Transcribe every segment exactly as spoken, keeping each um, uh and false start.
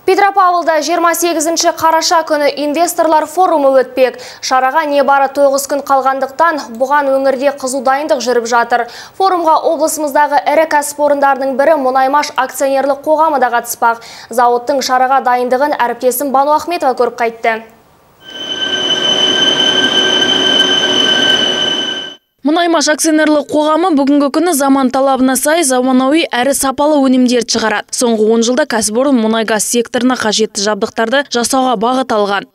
Петропавлда жиырма сегізінші қараша күні инвесторлар форумы өтпек. Шараға небары тоғыз күн қалғандықтан бұған өңірде қызу дайындық жүріп жатыр. Форумға облысымыздағы ірі кәсіпорындардың бірі Мұнаймаш акционерлік қоғамы да қатыспақ. Зауыттың шараға дайындығын әріптесім Бану Ахметова көріп қайтты. Мұнаймаш акционерлік қоғамы бүгінгі күні заман талабына сай заманауи әрі сапалы өнімдерді шығарады. Соңғы он жылда кәсіпорын мұнай-газ секторына қажетті жабдықтарды жасауға бағыт алған.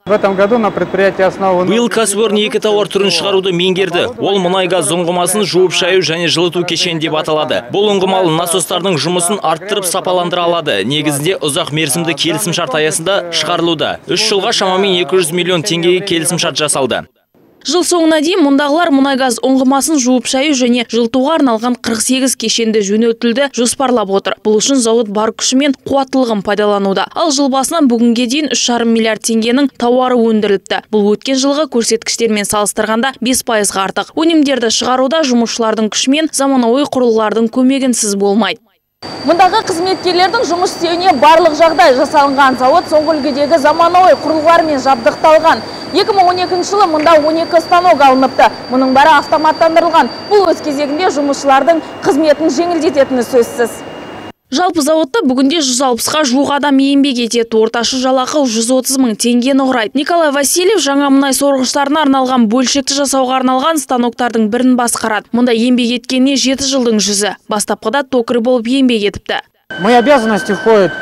Биыл кәсіпорын екі тауар түрін шығаруды меңгерді. Ол мұнай-газ ұңғымасын жуып шаю және жылыту кешені деп аталады. Бұл ұңғымалы насостардың жұмысын арттырып сапаландыра алады. Негізінде ұзақ мерзімді келісімшарт аясында шығарылуда. үш жылға шамамен екі жүз миллион теңгеге келісімшарт жасалды. Жыл соңына дейін мұндағылар мұнай-газ ұңғымасын жуып шаю және жылытуға арналған қырық сегіз кешенді жөнелтілді жоспарлап отыр. Бұл үшін зауыт бар күші мен қуаттылығын пайдалануда. Ал жыл басынан бүгінге дейін үш жарым миллиард теңгенің тауары өндіріліпті. Бұл өткен жылғы көрсеткіштермен салыстырғанда бес пайызға артық. Өнімдерді шығаруда жұмысшылардың күші мен заманауи құрылғылардың көмегінсіз болмайды. Мұндағы қызметкерлердің жұмыс істеуіне барлық жағдай жасалынған. Зауыт соңғы үлгідегі заманауи құрылғылармен жабдықталған. екі мың он екінші жылы мұнда он екі станок алыныпты. Мұның бәрі автоматтандырылған. Бұл өз кезегінде жұмысшылардың қызметін жеңілдететіні сөзсіз. Жалпы зауытта бүгінде жүз алпысқа жуық адам еңбек етеді. Орташа жалақы жүз отыз мың теңгені құрайды. Николай Васильев жаңа мұнай сорғыштарына арналған бөлшекті жасауға арналған станоктардың бірін басқарады. Мұнда еңбек еткеніне жеті жылдың жүзі. Бастапқыда токарь болып еңбек етіпті. Мои обязанности входят.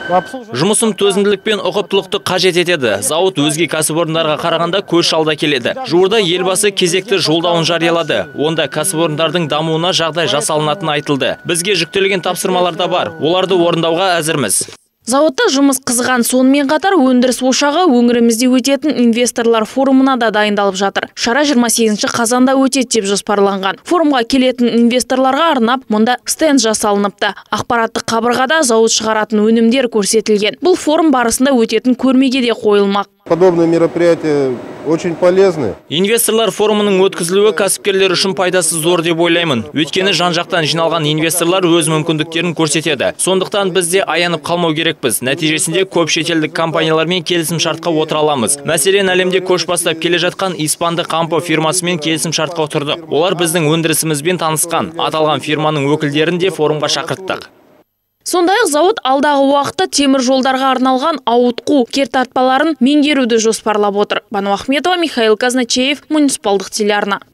Жұмысым төзімділік пен ұқыптылықты қажет етеді. Зауыт өзге кәсіпорындарға қарағанда көш алда келеді. Жуырда елбасы кезекті жолдауын жариялады. Онда кәсіпорындардың дамуына жағдай жасалынатыны айтылды. Бізге жүктелген тапсырмалар да бар. Оларды орындауға әзірміз. Зауытта жұмыс қызған, сонымен қатар өндіріс ошағы өңірімізде өтетін инвесторлар форумына да дайындалып жатыр. Шара жиырма сегізінші қазанда өтеді деп жоспарланған. Форумға келетін инвесторларға арнап мұнда стенд жасалыныпты. Ақпараттық қабырғада зауыт шығаратын өнімдер көрсетілген. Бұл форум барысында өтетін көрмеге де қойылмақ. Подобные мероприятия очень полезны. Инвесторлар форумының өткізілуі кәсіпкерлер үшін пайдасы зор деп ойлаймын. Өйткені жан-жақтан жиналған инвесторлар өз мүмкіндіктерін көрсетеді. Сондықтан біз де аянып қалмау керекпіз. Нәтижесінде көп шетелдік компаниялармен келісім-шартқа отыра аламыз. Мәселен, әлемде көш бастап келе жатқан испандық Кампо фирмасымен келісім-шартқа отырдық. Олар біздің өндірісімізбен танысқан. Аталған фирманың өкілдерін де форумға шақырттық. Сондай-ақ зауыт алдағы уақытта темір жолдарға арналған ауытқу кертартпаларын меңгеруді жоспарлап отыр. Бану Ахметова, Михаил Казначеев, муниципалдық телеарна.